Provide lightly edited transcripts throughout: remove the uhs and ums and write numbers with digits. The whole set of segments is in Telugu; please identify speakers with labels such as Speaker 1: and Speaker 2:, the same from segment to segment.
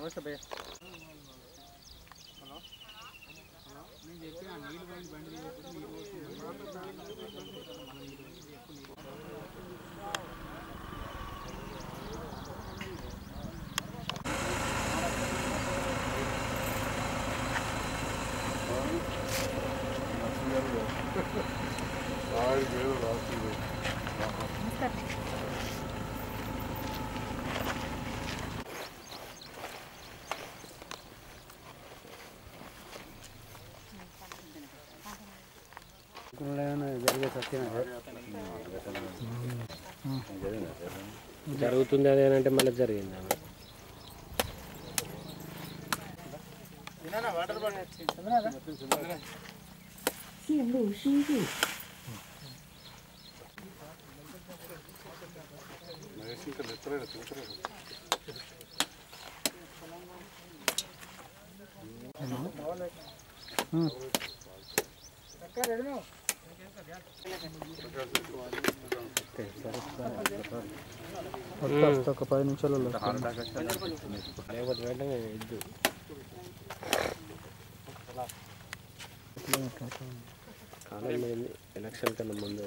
Speaker 1: నమస్తే భయ్య.
Speaker 2: జరుగుతుంది అదేనంటే మళ్ళీ జరిగింది.
Speaker 1: ఒక 10 నిమిషాలలో
Speaker 2: వెంటనే కాలం పోయింది ఎలక్షన్ కన్నా ముందు.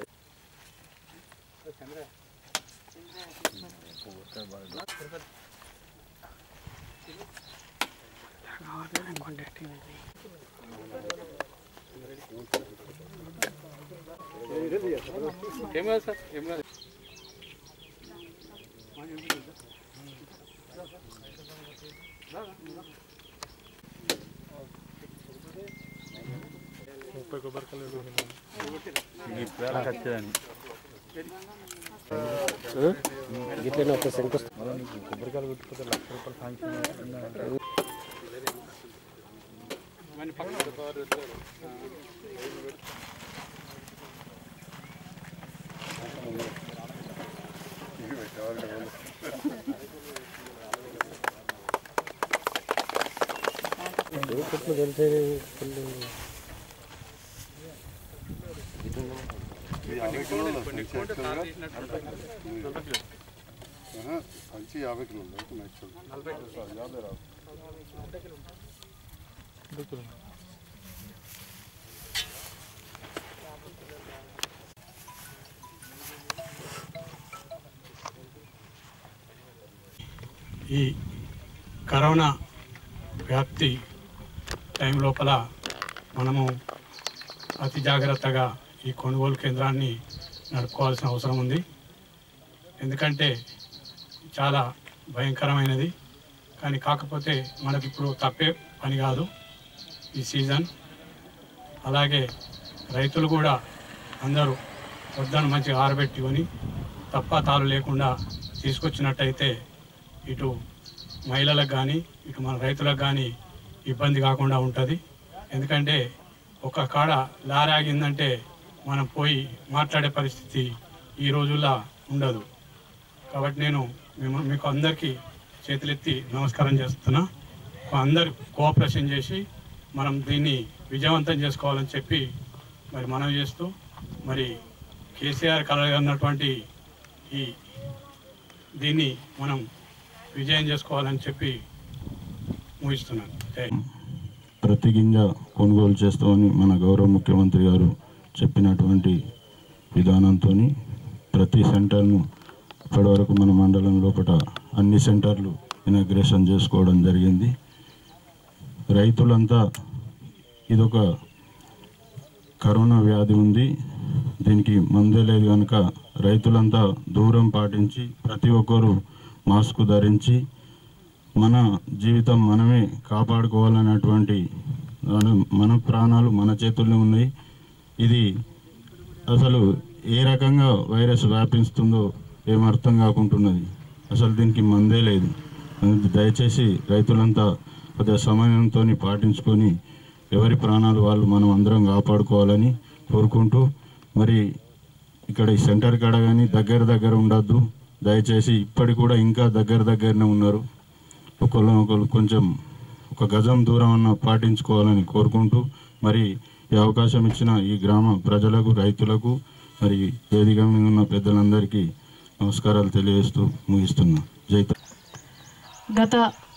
Speaker 1: ఏం కాదు సార్, ఏం కాదు.
Speaker 2: గిట్లనే ఒక శంకుస్థాపన
Speaker 1: కొబ్బరికాయలు కొట్టుకుంటే ₹1,00,000
Speaker 3: మంచి 50 కిలోలు
Speaker 4: ఈ కరోనా వ్యాప్తి టైం లోపల మనము అతి జాగ్రత్తగా ఈ కొనుగోలు కేంద్రాన్ని నడుపుకోవాల్సిన అవసరం ఉంది. ఎందుకంటే చాలా భయంకరమైనది. కానీ కాకపోతే మనకి ఇప్పుడు తప్పే పని కాదు ఈ సీజన్. అలాగే రైతులు కూడా అందరూ వద్దను మంచిగా ఆరబెట్టుకొని తప్ప తాలు లేకుండా తీసుకొచ్చినట్టయితే ఇటు మహిళలకు కానీ ఇటు మన రైతులకు కానీ ఇబ్బంది కాకుండా ఉంటుంది. ఎందుకంటే ఒక కాడ లారీ ఆగిందంటే మనం పోయి మాట్లాడే పరిస్థితి ఈ రోజుల్లో ఉండదు. కాబట్టి నేను మీకు అందరికీ చేతులెత్తి నమస్కారం చేస్తున్నా. అందరు కోఆపరేషన్ చేసి మనం దీన్ని విజయవంతం చేసుకోవాలని చెప్పి మరి మనం చేస్తూ మరి కేసీఆర్ కలగన్నటువంటి ఈ దీన్ని మనం విజయం చేసుకోవాలని చెప్పి ముగిస్తున్నాను.
Speaker 5: ప్రతి గింజ కొనుగోలు చేస్తామని మన గౌరవ ముఖ్యమంత్రి గారు చెప్పినటువంటి విధానంతో ప్రతి సెంటర్ను ఇప్పటివరకు మన మండలం లోపల అన్ని సెంటర్లు ఇనాగ్రేషన్ చేసుకోవడం జరిగింది. రైతులంతా ఇదొక కరోనా వ్యాధి ఉంది, దీనికి మందే లేదు కనుక రైతులంతా దూరం పాటించి ప్రతి ఒక్కరూ మాస్క్ ధరించి మన జీవితం మనమే కాపాడుకోవాలన్నటువంటి మన ప్రాణాలు మన చేతుల్లో ఉన్నాయి. ఇది అసలు ఏ రకంగా వైరస్ వ్యాపిస్తుందో ఏమర్థం కాకుంటున్నది. అసలు దీనికి మందే లేదు. దయచేసి రైతులంతా కొద్దిగా సమయంతో పాటించుకొని ఎవరి ప్రాణాలు వాళ్ళు మనం అందరం కాపాడుకోవాలని కోరుకుంటూ, మరి ఇక్కడ ఈ సెంటర్ కాడ కానీ దగ్గర ఉండద్దు. దయచేసి ఇప్పటికి కూడా ఇంకా దగ్గరనే ఉన్నారు. ఒకళ్ళు కొంచెం ఒక గజం దూరం అన్న పాటించుకోవాలని కోరుకుంటూ, మరి ఈ అవకాశం ఇచ్చిన ఈ గ్రామ ప్రజలకు, రైతులకు, మరి వేదిక మీద ఉన్న పెద్దలందరికీ నమస్కారాలు తెలియజేస్తూ ముగిస్తున్నా. జై.
Speaker 6: గత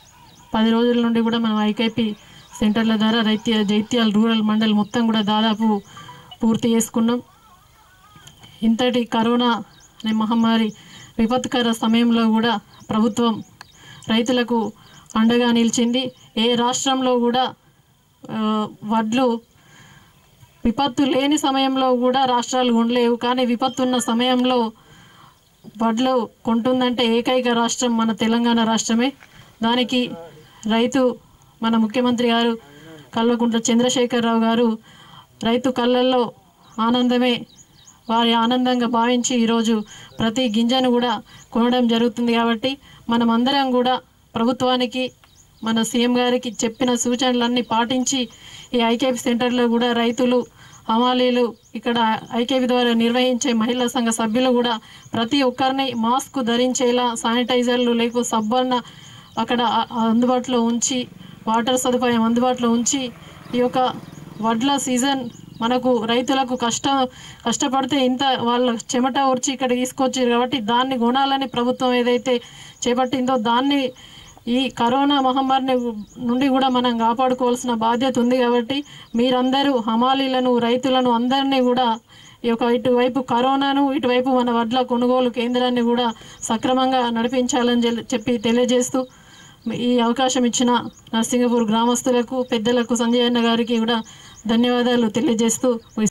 Speaker 6: 10 రోజుల నుండి కూడా మనం ఐకేపీ సెంటర్ల ద్వారా జైత్యాల రూరల్ మండల్ మొత్తం కూడా దాదాపు పూర్తి చేసుకున్నాం. ఇంతటి కరోనా అనే మహమ్మారి విపత్కర సమయంలో కూడా ప్రభుత్వం రైతులకు అండగా నిలిచింది. ఏ రాష్ట్రంలో కూడా వడ్లు విపత్తు లేని సమయంలో కూడా రాష్ట్రాలు ఉండలేవు, కానీ విపత్తు ఉన్న సమయంలో వడ్లు కొంటుందంటే ఏకైక రాష్ట్రం మన తెలంగాణ రాష్ట్రమే. దానికి రైతు మన ముఖ్యమంత్రి గారు కల్వకుంట్ల చంద్రశేఖరరావు గారు రైతు కళ్ళల్లో ఆనందమే వారి ఆనందంగా భావించి ఈరోజు ప్రతి గింజను కూడా కొనడం జరుగుతుంది. కాబట్టి మనం అందరం కూడా ప్రభుత్వానికి మన సీఎం గారికి చెప్పిన సూచనలన్నీ పాటించి ఈ ఐకేపీ సెంటర్లో కూడా రైతులు హమాలీలు ఇక్కడ ఐకేపీ ద్వారా నిర్వహించే మహిళా సంఘ సభ్యులు కూడా ప్రతి ఒక్కరిని మాస్క్ ధరించేలా శానిటైజర్లు లేకపోతే సబ్బన్న అక్కడ అందుబాటులో ఉంచి వాటర్ సదుపాయం అందుబాటులో ఉంచి ఈ యొక్క వడ్ల సీజన్ మనకు రైతులకు కష్టపడితే ఇంత వాళ్ళ చెమట ఓర్చి ఇక్కడ తీసుకొచ్చారు కాబట్టి దాన్ని కొనాలని ప్రభుత్వం ఏదైతే చేపట్టిందో దాన్ని ఈ కరోనా మహమ్మారి నుండి కూడా మనం కాపాడుకోవాల్సిన బాధ్యత ఉంది. కాబట్టి మీరందరూ హమాలీలను రైతులను అందరినీ కూడా ఈ యొక్క ఇటువైపు కరోనాను ఇటువైపు మన వడ్ల కొనుగోలు కేంద్రాన్ని కూడా సక్రమంగా నడిపించాలని చెప్పి తెలియజేస్తూ ఈ అవకాశం ఇచ్చిన నర్సింగపూర్ గ్రామస్తులకు పెద్దలకు సంజయ్ అన్న గారికి కూడా ధన్యవాదాలు తెలియజేస్తూ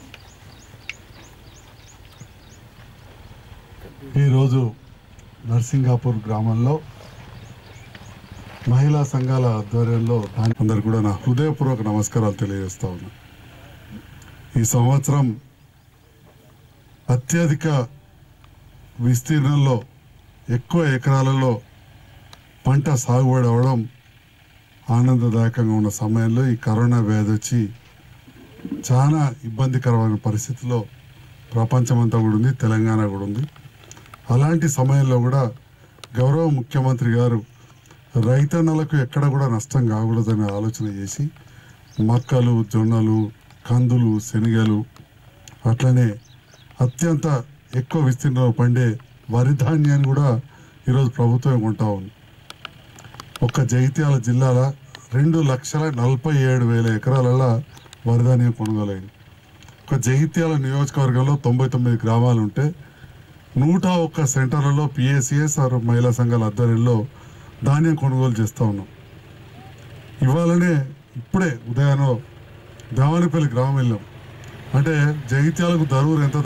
Speaker 7: ఈరోజు నర్సింగాపూర్ గ్రామంలో మహిళా సంఘాల ఆధ్వర్యంలో అందరు కూడా నా హృదయపూర్వక నమస్కారాలు తెలియజేస్తా ఉన్నా. ఈ సంవత్సరం అత్యధిక విస్తీర్ణంలో ఎక్కువ ఎకరాలలో పంట సాగుబడి అవడం ఆనందదాయకంగా ఉన్న సమయంలో ఈ కరోనా వ్యాధి వచ్చి చాలా ఇబ్బందికరమైన పరిస్థితిలో ప్రపంచమంతా కూడా ఉంది, తెలంగాణ కూడా ఉంది. అలాంటి సమయంలో కూడా గౌరవ ముఖ్యమంత్రి గారు రైతన్నలకు ఎక్కడ కూడా నష్టం కాకూడదని ఆలోచన చేసి మక్కలు, జొన్నలు, కందులు, శనగలు అట్లనే అత్యంత ఎక్కువ విస్తీర్ణంలో పండే వరి ధాన్యాన్ని కూడా ఈరోజు ప్రభుత్వం కొంటా ఉంది. ఒక్క జగిత్యాల జిల్లాల 2,47,000 ఎకరాలలో వరి ధాన్యం కొనుగోలైంది. ఒక జగిత్యాల నియోజకవర్గంలో 99 గ్రామాలు ఉంటే 101 సెంటర్లలో పిఎస్సిఎస్ మహిళా సంఘాల ఆధ్వర్యంలో ధాన్యం కొనుగోలు చేస్తూ ఉన్నాం. ఇవాళనే ఇప్పుడే ఉదయాన్నే దేవానిపల్లి గ్రామం వెళ్ళాం. అంటే జగిత్యాలకు దరూరు ఎంత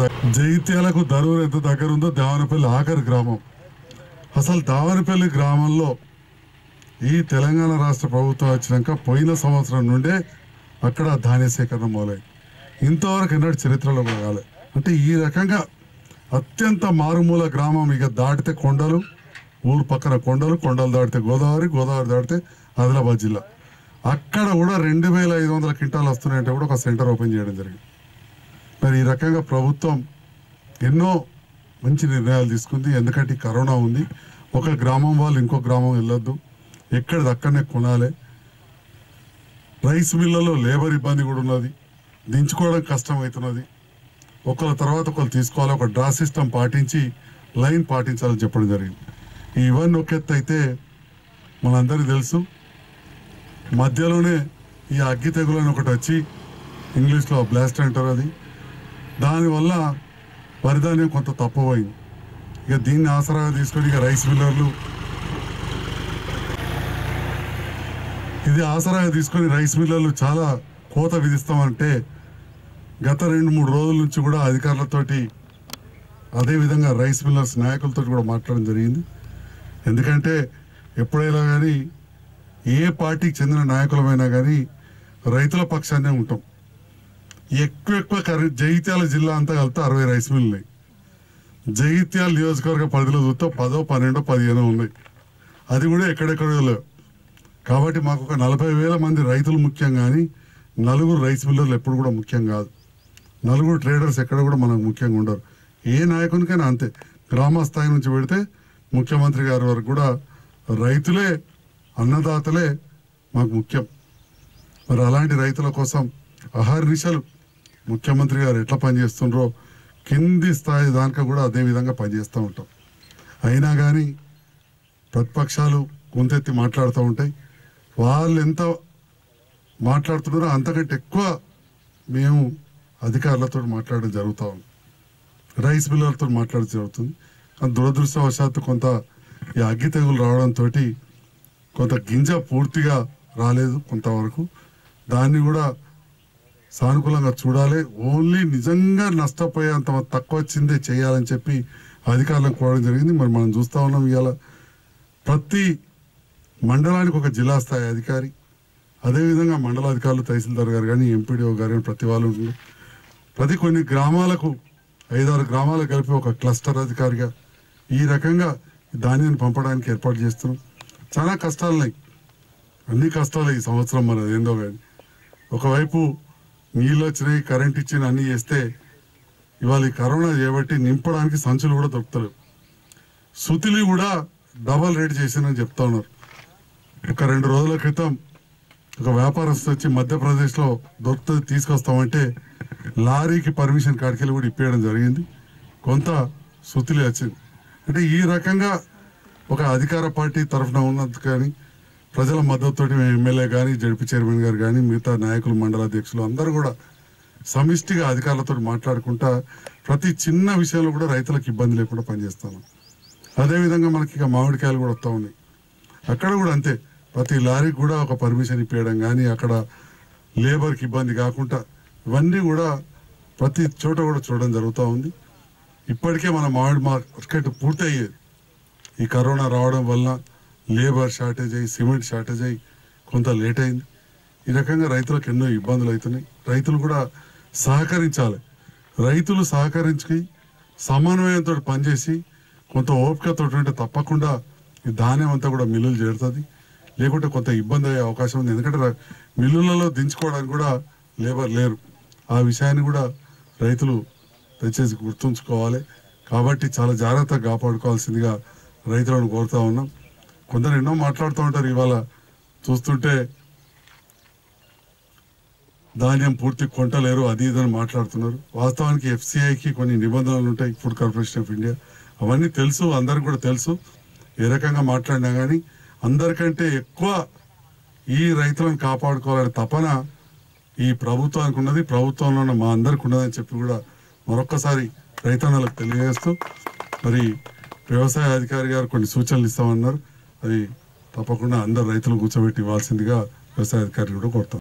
Speaker 7: దగ్గర ఉందో దేవానిపల్లి ఆఖరి గ్రామం. అసలు దేవానిపల్లి గ్రామంలో ఈ తెలంగాణ రాష్ట్ర ప్రభుత్వం వచ్చినాక పోయిన సంవత్సరం నుండే అక్కడ ధాన్య సేకరణ మొదలైంది. ఇంతవరకు ఎన్నడూ చరిత్రలో కూడా కాలేదు. అంటే ఈ రకంగా అత్యంత మారుమూల గ్రామం. ఇక దాటితే కొండలు, ఊరు పక్కన కొండలు దాటితే గోదావరి దాటితే ఆదిలాబాద్ జిల్లా. అక్కడ కూడా 2,500 క్వింటాలు వస్తున్నాయంటే కూడా ఒక సెంటర్ ఓపెన్ చేయడం జరిగింది. మరి ఈ రకంగా ప్రభుత్వం ఎన్నో మంచి నిర్ణయాలు తీసుకుంది. ఎందుకంటే కరోనా ఉంది, ఒక గ్రామం వాళ్ళు ఇంకో గ్రామం వెళ్ళొద్దు, ఎక్కడిది అక్కడనే కొనాలి. రైస్ మిల్లలో లేబర్ ఇబ్బంది కూడా ఉన్నది, దించుకోవడం కష్టం అవుతున్నది. ఒకళ్ళ తర్వాత ఒకళ్ళు తీసుకోవాలి, ఒక డ్రా సిస్టమ్ పాటించి లైన్ పాటించాలని చెప్పడం జరిగింది. ఇవన్నీ ఒక ఎత్తు అయితే మనందరికీ తెలుసు, మధ్యలోనే ఈ అగ్గి తెగులు అని ఒకటి వచ్చి ఇంగ్లీష్లో బ్లాస్ట్ అంటారు. అది దానివల్ల వరిధాన్యం కొంత తప్పపోయింది. ఇక దీన్ని ఆసరాగా తీసుకొని ఇక రైస్ మిల్లర్లు రైస్ మిల్లర్లు చాలా కోత విధిస్తామంటే గత 2-3 రోజుల నుంచి కూడా అధికారులతోటి అదేవిధంగా రైస్ మిల్లర్స్ నాయకులతో కూడా మాట్లాడడం జరిగింది. ఎందుకంటే ఎప్పుడైనా కానీ ఏ పార్టీకి చెందిన నాయకులమైనా కానీ రైతుల పక్షాన్నే ఉంటాం. ఎక్కువ జగిత్యాల జిల్లా అంతా కలిపితే 60 రైస్ మిల్లు ఉన్నాయి. జగిత్యాల నియోజకవర్గ పరిధిలో చూస్తే 10, 12, 15 ఉన్నాయి. అది కూడా ఎక్కడెక్కడో లేవు. కాబట్టి మాకు ఒక 40,000 మంది రైతులు ముఖ్యం, కానీ 4 రైస్ మిల్లర్లు ఎప్పుడు కూడా ముఖ్యం కాదు. 4 ట్రేడర్స్ ఎక్కడ కూడా మనకు ముఖ్యంగా ఉండరు. ఏ నాయకునికైనా అంతే. గ్రామ స్థాయి నుంచి పెడితే ముఖ్యమంత్రి గారి వరకు కూడా రైతులే, అన్నదాతలే మాకు ముఖ్యం. మరి అలాంటి రైతుల కోసం అహర్నిశలు ముఖ్యమంత్రి గారు ఎట్లా పనిచేస్తుండ్రో కింది స్థాయి దానిక కూడా అదేవిధంగా పనిచేస్తూ ఉంటాం. అయినా కానీ ప్రతిపక్షాలు గొంతెత్తి మాట్లాడుతూ ఉంటాయి. వాళ్ళు ఎంత మాట్లాడుతున్నారో అంతకంటే ఎక్కువ మేము అధికారులతో మాట్లాడడం జరుగుతూ ఉంది, రైస్ మిల్లర్లతో మాట్లాడడం జరుగుతుంది. కానీ దురదృష్టవశాత్తు కొంత ఈ అగ్గి తెగులు రావడంతో కొంత గింజ పూర్తిగా రాలేదు కొంతవరకు. దాన్ని కూడా సానుకూలంగా చూడాలి. ఓన్లీ నిజంగా నష్టపోయేంత తక్కువ వచ్చిందే చేయాలని చెప్పి అధికారులకు కోరడం జరిగింది. మరి మనం చూస్తూ ఉన్నాం ఇవాళ ప్రతి మండలానికి ఒక జిల్లా స్థాయి అధికారి, అదేవిధంగా మండలాధికారులు తహసీల్దార్ గారు కానీ ఎంపీడీఓ గారు కానీ ప్రతి వాళ్ళు ఉంటుంది. ప్రతి కొన్ని గ్రామాలకు 5-6 గ్రామాలకు కలిపి ఒక క్లస్టర్ అధికారిగా ఈ రకంగా ధాన్యాన్ని పంపడానికి ఏర్పాటు చేస్తున్నాం. చాలా కష్టాలున్నాయి, అన్ని కష్టాలు ఈ సంవత్సరం. మరి అదేందో కానీ ఒకవైపు నీళ్ళు వచ్చినాయి, కరెంట్ ఇచ్చిన అన్నీ చేస్తే ఇవాళ ఈ కరోనా చేయబట్టి నింపడానికి సంచులు కూడా దొరుకుతలేవు. సుతిలి కూడా డబల్ రేట్ చేసిందని చెప్తా ఉన్నారు. ఒక 2 రోజుల క్రితం ఒక వ్యాపారస్తు వచ్చి మధ్యప్రదేశ్లో దొరుకుతుంది తీసుకొస్తామంటే లారీకి పర్మిషన్ కాడికెళ్ళి కూడా ఇప్పేయడం జరిగింది. కొంత సుతిలి వచ్చింది. అంటే ఈ రకంగా ఒక అధికార పార్టీ తరఫున ఉన్నది కానీ ప్రజల మద్దతుతోటి ఎమ్మెల్యే కానీ జడ్పీ చైర్మన్ గారు కానీ మిగతా నాయకులు మండలాధ్యక్షులు అందరూ కూడా సమిష్టిగా అధికారులతో మాట్లాడుకుంటా ప్రతి చిన్న విషయంలో కూడా రైతులకు ఇబ్బంది లేకుండా పనిచేస్తాను. అదేవిధంగా మనకి ఇక మామిడికాయలు కూడా వస్తూ ఉన్నాయి, అక్కడ కూడా అంతే. ప్రతి లారీకి కూడా ఒక పర్మిషన్ ఇప్పించడం కానీ అక్కడ లేబర్కి ఇబ్బంది కాకుండా ఇవన్నీ కూడా ప్రతి చోట కూడా చూడడం జరుగుతూ ఉంది. ఇప్పటికే మన మామిడి మార్కెట్ పూర్తి అయ్యేది. ఈ కరోనా రావడం వల్ల లేబర్ షార్టేజ్ అయ్యి సిమెంట్ షార్టేజ్ అయ్యి కొంత లేట్ అయింది. ఈ రకంగా రైతులకు ఎన్నో ఇబ్బందులు అవుతున్నాయి. రైతులు కూడా సహకరించాలి. రైతులు సహకరించి సమన్వయంతో పనిచేసి కొంత ఓపికతో ఉంటే తప్పకుండా ఈ ధాన్యం అంతా కూడా మిల్లులు చేరుతుంది. లేకుంటే కొంత ఇబ్బంది అయ్యే అవకాశం ఉంది. ఎందుకంటే మిల్లులలో దించుకోవడానికి కూడా లేబర్ లేరు. ఆ విషయాన్ని కూడా రైతులు దయచేసి గుర్తుంచుకోవాలి. కాబట్టి చాలా జాగ్రత్తగా కాపాడుకోవాల్సిందిగా రైతులను కోరుతా ఉన్నాం. కొందరు ఎన్నో మాట్లాడుతూ ఉంటారు, ఇవాళ చూస్తుంటే ధాన్యం పూర్తి కొంటలేరు అది ఇదని మాట్లాడుతున్నారు. వాస్తవానికి FCIకి కొన్ని నిబంధనలు ఉంటాయి, ఫుడ్ కార్పొరేషన్ ఆఫ్ ఇండియా. అవన్నీ తెలుసు, అందరికి కూడా తెలుసు. ఏ రకంగా మాట్లాడినా కానీ అందరికంటే ఎక్కువ ఈ రైతులను కాపాడుకోవాలనే తపన ఈ ప్రభుత్వానికి ఉన్నది, ప్రభుత్వంలో ఉన్న మా అందరికి ఉన్నదని చెప్పి కూడా మరొక్కసారి రైతన్నలకు తెలియజేస్తూ, మరి వ్యవసాయ అధికారి గారు కొన్ని సూచనలు ఇస్తామన్నారు. అది తప్పకుండా అందరు రైతులు కూర్చోబెట్టి ఇవ్వాల్సిందిగా వ్యవసాయ అధికారి కూడా కోరుతాం.